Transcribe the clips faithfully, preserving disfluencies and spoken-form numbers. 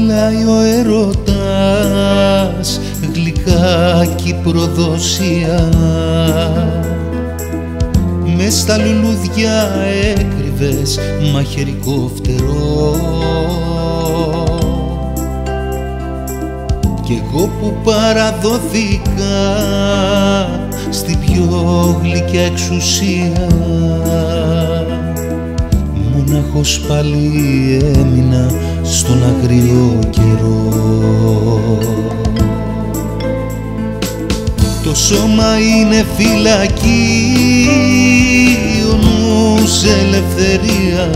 μιλάει ο έρωτας, γλυκά κι προδοσία. Μες στα λουλούδια έκρυβες μαχαιρικό φτερό, κι εγώ που παραδόθηκα στην πιο γλυκιά εξουσία, μονάχος πάλι έμεινα στον αγριό καιρό. Το σώμα είναι φυλακή, ο νους ελευθερία.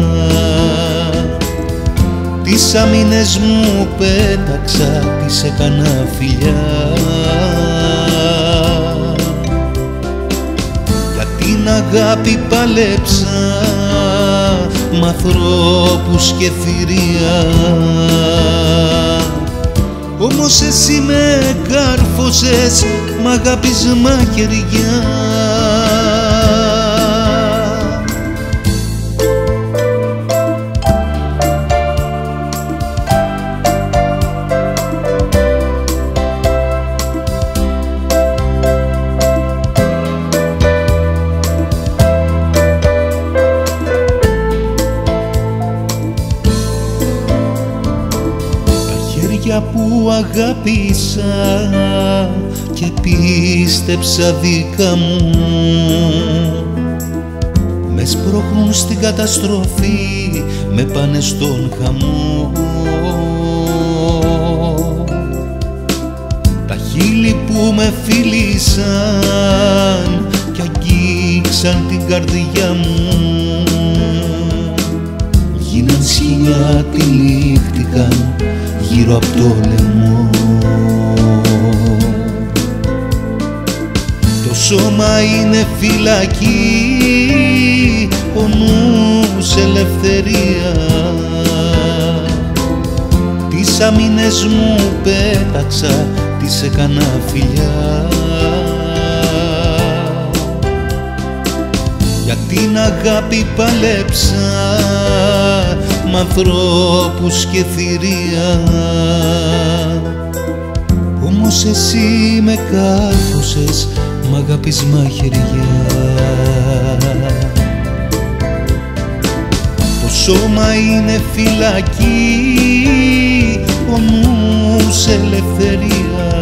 Τις αμήνες μου πέταξα, τις έκανα φιλιά. Για την αγάπη παλέψα μ' ανθρώπους και θηρία. Όμως εσύ με κάρφωσες μ' αγάπης μαχαιριά. Που αγάπησα και πίστεψα δικά μου, με σπρώχνουν στην καταστροφή, με πάνε στον χαμό. Τα χείλη που με φίλησαν κι αγγίξαν την καρδιά μου, γίναν σκοινιά, τυλίχτηκαν γύρω απ' το λαιμό. Το σώμα είναι φυλακή, ο νους ελευθερία. Τις αμήνες μου πέταξα, τις έκανα φιλιά. Για την αγάπη παλέψα μ' ανθρώπους και θηρία. Όμως εσύ με κάρφωσες μ' αγάπης μαχαιριά. Το σώμα είναι φυλακή, ο νους ελευθερία.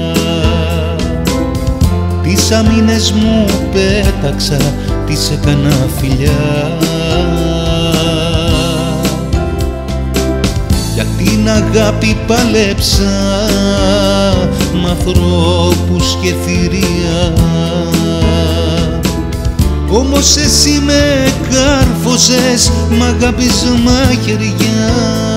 Τις αμήνες μου πέταξα, τις έκανα φιλιά. Για την αγάπη παλέψα μ' ανθρώπους και θηρία. Όμως εσύ με κάρφωσες μ' αγάπης μαχαιριά.